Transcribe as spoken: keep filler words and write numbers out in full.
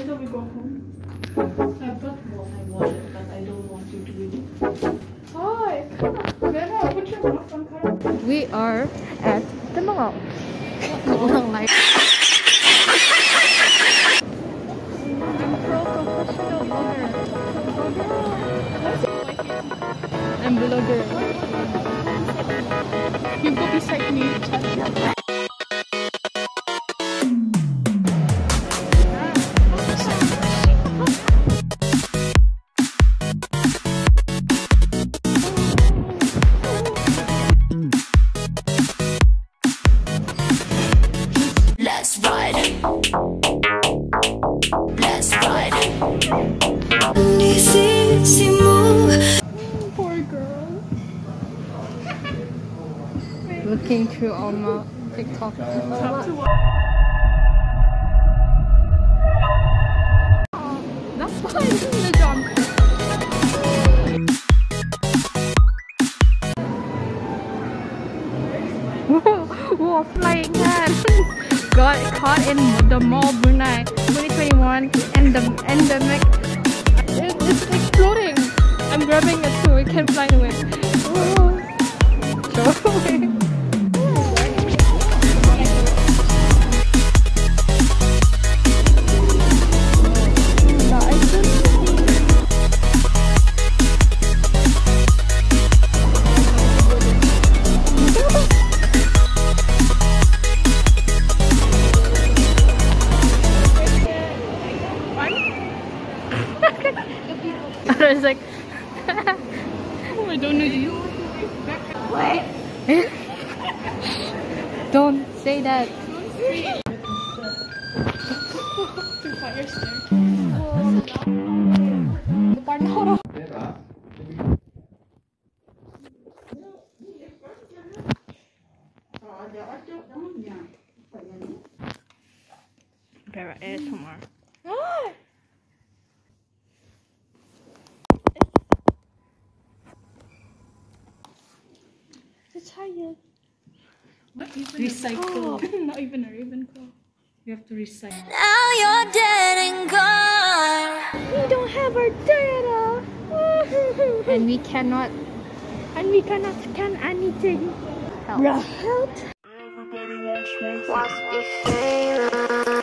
until we go home. I brought my wallet, but I don't want you to read it. Hi! Vera, put your mask on, Kara. We are at the mall. I'm pro-professional blogger. I'm blogger. You go beside me. Let's ride. Let's ride. Poor girl. Looking through all my TikTok. That's fine. The jump. Whoa, whoa, flying hand. Got caught in the mall Brunei twenty twenty-one and the endemic. It, it's exploding. I'm grabbing it so it can fly away. Whoa. Show away. I was like, Oh, I don't know you. what? Don't say that. The fire staircase. Vera A S M R. It's tired. Not even Recycle. A Not even a Ravenclaw. You have to recycle. Now you're dead and gone. We don't have our data. And we cannot. And we cannot scan anything. Help. Help. What's be famous?